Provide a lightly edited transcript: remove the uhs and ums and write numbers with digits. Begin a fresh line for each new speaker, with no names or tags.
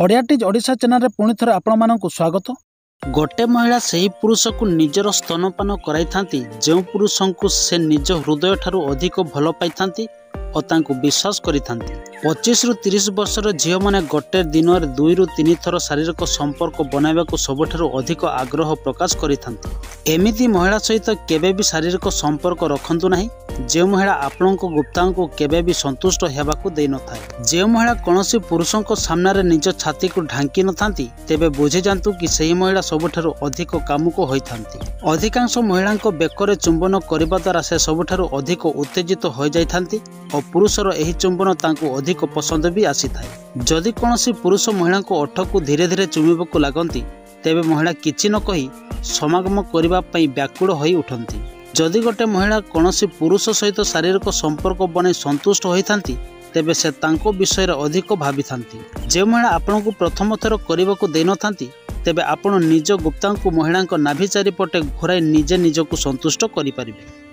ओडियाटिज Odisha channel पुणी थे आपण स्वागत। गोटे महिला से पुरुष को निजर स्तनपान कराई जो पुरुष को से निज हृदय ठारू अधिक भल पाई और तांको विश्वास करी 25 रु 30 वर्षर झील मैंने गोटे दिन में 2 रु 3 थर शारीरिक संपर्क बनाइबा सबुठारु अधिक आग्रह प्रकाश करिथांती। एमिति महिला सहित केबे भी शारीरिक संपर्क रखंतु नहीं जो महिला आपण गुप्ता को केबे भी संतुष्ट हेबाकु दे न थाए। जो महिला कौनसी पुरुषों को सामने निज छाती को ढांकी न थांती तेबे बुझी जांतु कि सही महिला सबुठारु अधिक कामुक होइथांती। अधिकांश महिला बेकरे चुंबन करने द्वारा से सबुठारु अधिक उत्तेजित हो जाइथांती और पुरुषर एही चुंबन तांको अधिक पसंद भी आसी थाए। जदि कौनसी पुरुष महिला को ओठ को धीरे धीरे चुमिबाकु लागंती तेबे महिला किछि न कही समागम करबा पई व्याकुल होई उठंती। जदि गोटे महिला कौनसी पुरुष सहित शारीरिक संपर्क बने संतुष्ट होइथांती तेबे से तांको विषय अधिक भावी थांती। जे महिला आपण को प्रथम थर करबाकु दे न थांती तेबे आपण निज गुप्ता को महिला नाभि चारिपटे घुराई निजे निजको संतुष्ट करि परिबे।